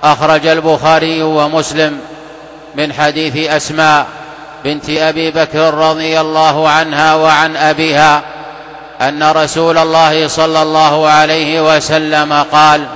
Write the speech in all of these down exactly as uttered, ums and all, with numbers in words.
أخرج البخاري ومسلم من حديث أسماء بنت أبي بكر رضي الله عنها وعن أبيها أن رسول الله صلى الله عليه وسلم قال: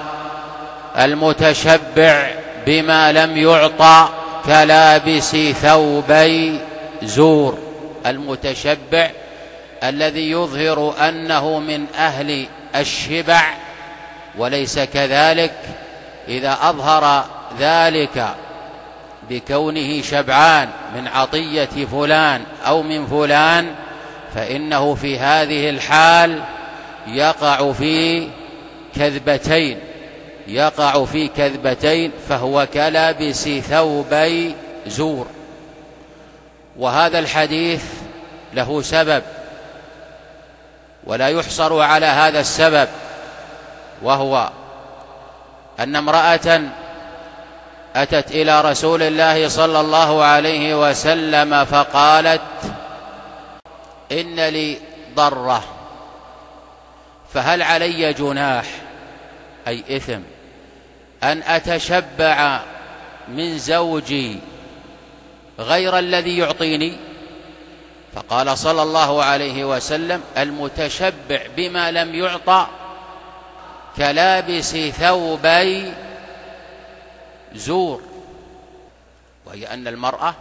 المتشبع بما لم يعطى كلابس ثوبي زور. المتشبع الذي يظهر أنه من أهل الشبع وليس كذلك، إذا أظهر ذلك بكونه شبعان من عطية فلان أو من فلان، فإنه في هذه الحال يقع في كذبتين يقع في كذبتين فهو كلابس ثوبي زور. وهذا الحديث له سبب ولا يحصر على هذا السبب، وهو أن امرأة أتت إلى رسول الله صلى الله عليه وسلم فقالت: إن لي ضرة، فهل علي جناح أي إثم أن أتشبع من زوجي غير الذي يعطيني؟ فقال صلى الله عليه وسلم: المتشبع بما لم يعطى كلابس ثوبي زور. وهي أن المرأة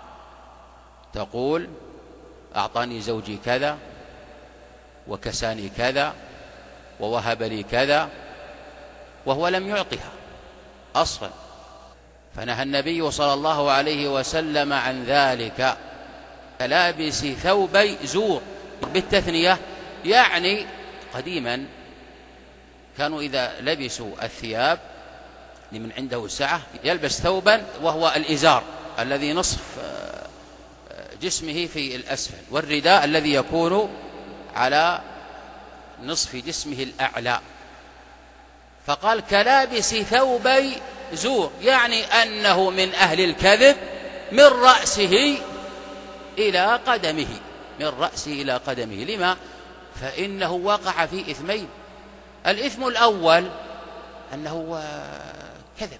تقول: أعطاني زوجي كذا وكساني كذا ووهب لي كذا، وهو لم يعطها أصلا. فنهى النبي صلى الله عليه وسلم عن ذلك، كلابس ثوبي زور بالتثنية. يعني قديما كانوا إذا لبسوا الثياب لمن عنده سعة يلبس ثوبا وهو الإزار الذي نصف جسمه في الأسفل، والرداء الذي يكون على نصف جسمه الأعلى. فقال: كلابس ثوبي زور، يعني أنه من أهل الكذب من رأسه إلى قدمه من رأسه إلى قدمه. لما؟ فإنه وقع في إثمين. الإثم الأول أنه كذب،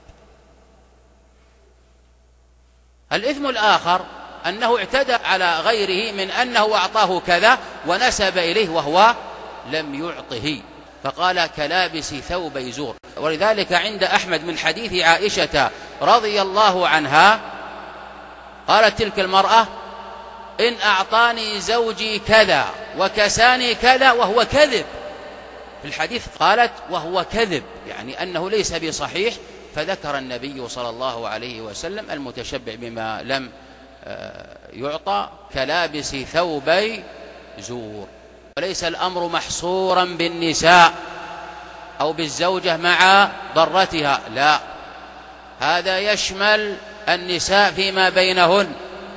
الإثم الآخر أنه اعتدى على غيره من أنه أعطاه كذا ونسب إليه وهو لم يعطه. فقال: كلابس ثوبي زور. ولذلك عند أحمد من حديث عائشة رضي الله عنها قالت تلك المرأة: إن أعطاني زوجي كذا وكساني كذا وهو كذب. في الحديث قالت وهو كذب، يعني أنه ليس بصحيح. فذكر النبي صلى الله عليه وسلم: المتشبع بما لم يعطى كلابس ثوبي زور. وليس الأمر محصورا بالنساء أو بالزوجة مع ضرتها، لا، هذا يشمل النساء فيما بينهن،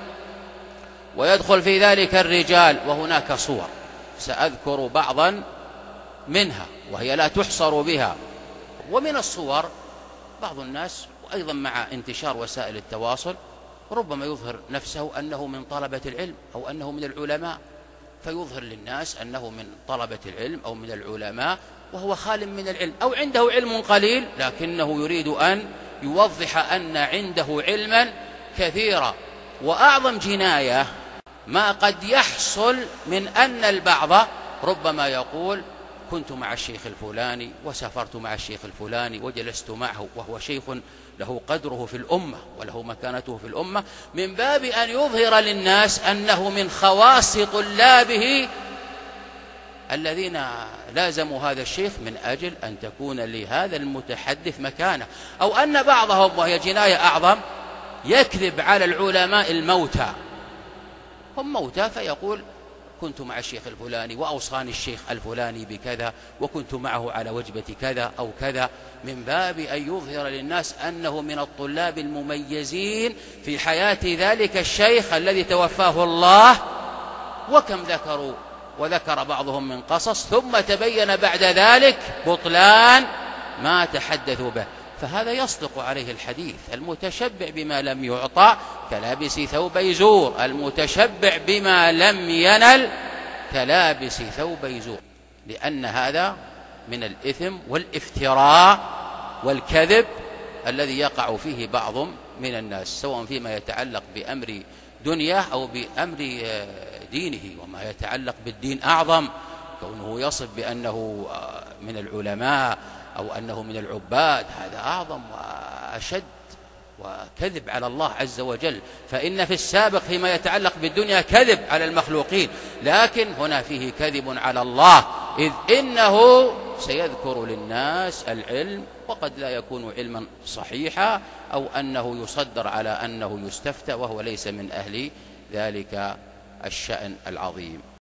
ويدخل في ذلك الرجال. وهناك صور سأذكر بعضا منها وهي لا تحصر بها. ومن الصور بعض الناس، وأيضا مع انتشار وسائل التواصل، ربما يظهر نفسه أنه من طلبة العلم أو أنه من العلماء، فيظهر للناس أنه من طلبة العلم أو من العلماء وهو خال من العلم، أو عنده علم قليل لكنه يريد أن يوضح أن عنده علما كثيرا. وأعظم جناية ما قد يحصل من أن البعض ربما يقول: كنت مع الشيخ الفلاني وسافرت مع الشيخ الفلاني وجلست معه، وهو شيخ له قدره في الأمة وله مكانته في الأمة، من باب أن يظهر للناس أنه من خواص طلابه الذين لازموا هذا الشيخ من أجل أن تكون لهذا المتحدث مكانة. أو أن بعضهم، وهي جناية أعظم، يكذب على العلماء الموتى، هم موتى، فيقول: كنت مع الشيخ الفلاني وأوصاني الشيخ الفلاني بكذا وكنت معه على وجبة كذا أو كذا، من باب أن يظهر للناس أنه من الطلاب المميزين في حياة ذلك الشيخ الذي توفاه الله. وكم ذكروا وذكر بعضهم من قصص ثم تبين بعد ذلك بطلان ما تحدثوا به. فهذا يصدق عليه الحديث: المتشبع بما لم يعطى كلابس ثوبي زور. المتشبع بما لم ينل كلابس ثوبي زور، لأن هذا من الإثم والافتراء والكذب الذي يقع فيه بعض من الناس، سواء فيما يتعلق بأمر دنياه أو بأمر دينه. وما يتعلق بالدين أعظم، كونه يصف بأنه من العلماء أو أنه من العباد، هذا أعظم وأشد وكذب على الله عز وجل. فإن في السابق فيما يتعلق بالدنيا كذب على المخلوقين، لكن هنا فيه كذب على الله، إذ إنه سيذكر للناس العلم وقد لا يكون علما صحيحا، أو أنه يصدر على أنه يستفتى وهو ليس من أهل ذلك الشأن العظيم.